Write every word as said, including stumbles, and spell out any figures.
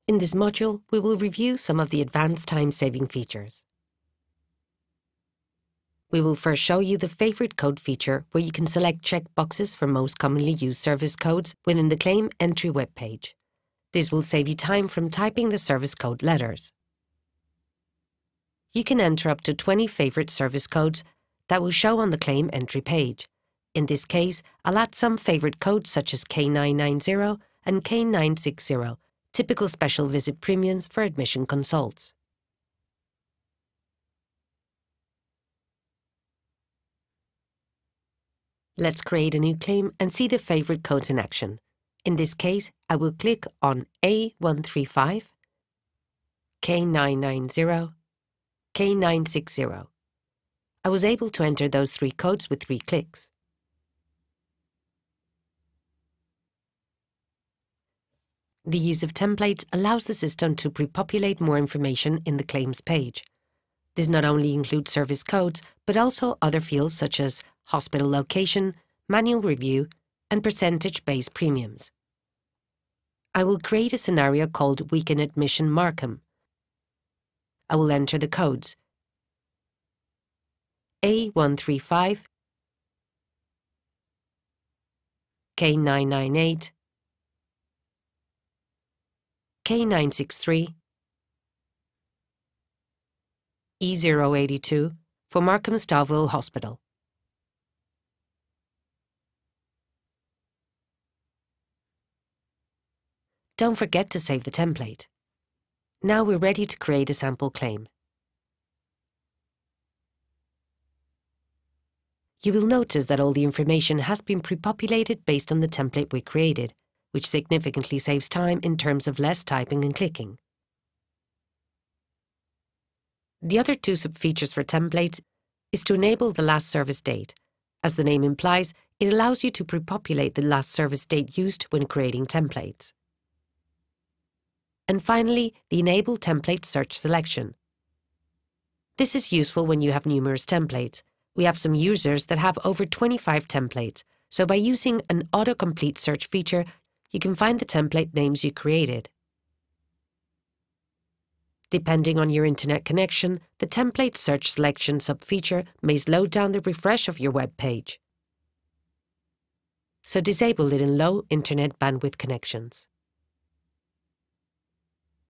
In this module, we will review some of the advanced time-saving features. We will first show you the favorite code feature where you can select checkboxes for most commonly used service codes within the claim entry web page. This will save you time from typing the service code letters. You can enter up to twenty favorite service codes that will show on the claim entry page. In this case, I'll add some favorite codes such as K nine nine zero and K nine six zero, typical special visit premiums for admission consults. Let's create a new claim and see the favorite codes in action. In this case, I will click on A one three five, K nine nine zero, K nine six zero. I was able to enter those three codes with three clicks. The use of templates allows the system to pre-populate more information in the claims page. This not only includes service codes, but also other fields such as hospital location, manual review, and percentage-based premiums. I will create a scenario called Weekend Admission Markham. I will enter the codes A one three five, K nine nine eight, K nine six three, E zero eight two for Markham Stouffville Hospital. Don't forget to save the template. Now we're ready to create a sample claim. You will notice that all the information has been pre-populated based on the template we created, which significantly saves time in terms of less typing and clicking. The other two sub-features for templates is to enable the last service date. As the name implies, it allows you to pre-populate the last service date used when creating templates. And finally, the Enable Template Search selection. This is useful when you have numerous templates. We have some users that have over twenty-five templates, so by using an autocomplete search feature, you can find the template names you created. Depending on your internet connection, the Template Search Selection sub-feature may slow down the refresh of your web page. So disable it in low internet bandwidth connections.